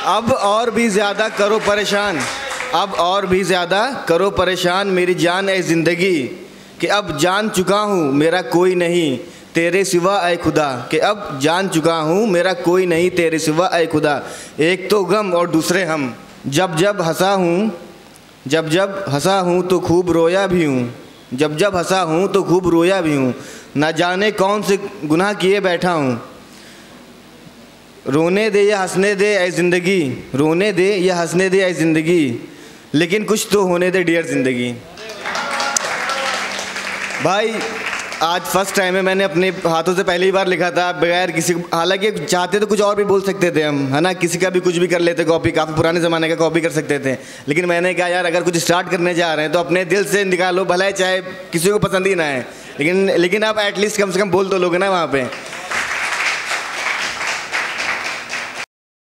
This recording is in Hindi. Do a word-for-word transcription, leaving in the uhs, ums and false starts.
अब और भी ज़्यादा करो परेशान, अब और भी ज़्यादा करो परेशान मेरी जान ए ज़िंदगी, कि अब जान चुका हूँ मेरा कोई नहीं तेरे सिवा ऐ खुदा, कि अब जान चुका हूँ मेरा कोई नहीं तेरे सिवा ऐ खुदा। एक तो गम और दूसरे हम, जब जब हंसा हूँ जब जब हंसा हूँ तो खूब रोया भी हूँ, जब जब हंसा हूँ तो खूब रोया भी हूँ। ना जाने कौन से गुनाह किए बैठा हूँ, रोने दे या हंसने दे ऐ ज़िंदगी, रोने दे या हंसने दे ऐ ज़िंदगी, लेकिन कुछ तो होने दे डियर ज़िंदगी। भाई आज फर्स्ट टाइम है, मैंने अपने हाथों से पहली बार लिखा था बगैर किसी, हालांकि चाहते तो कुछ और भी बोल सकते थे हम, है ना, किसी का भी कुछ भी कर लेते, कॉपी काफ़ी पुराने ज़माने का कॉपी कर सकते थे, लेकिन मैंने कहा यार अगर कुछ स्टार्ट करने जा रहे हैं तो अपने दिल से निकालो, भला चाहे किसी को पसंद ही ना है, लेकिन लेकिन आप एटलीस्ट कम से कम बोल तो लोगे ना वहाँ पे।